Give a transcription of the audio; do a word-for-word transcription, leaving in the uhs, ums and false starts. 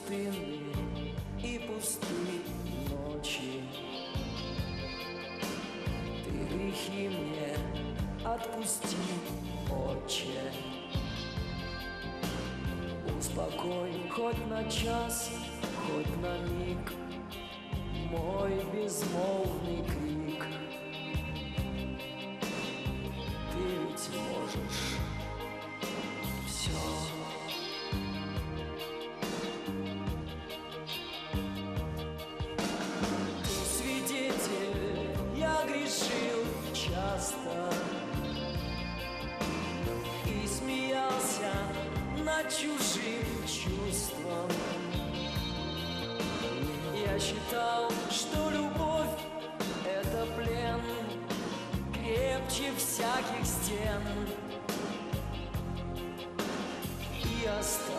пустынные и пустые ночи. Ты грехи мне отпусти, Отче. Успокой хоть на час, хоть на миг мой безмолвный крик. Ты ведь можешь все. Ты свидетель, я грешил часто и смеялся над чужим чувством. Я считал, что любовь — это плен крепче всяких стен. И оставил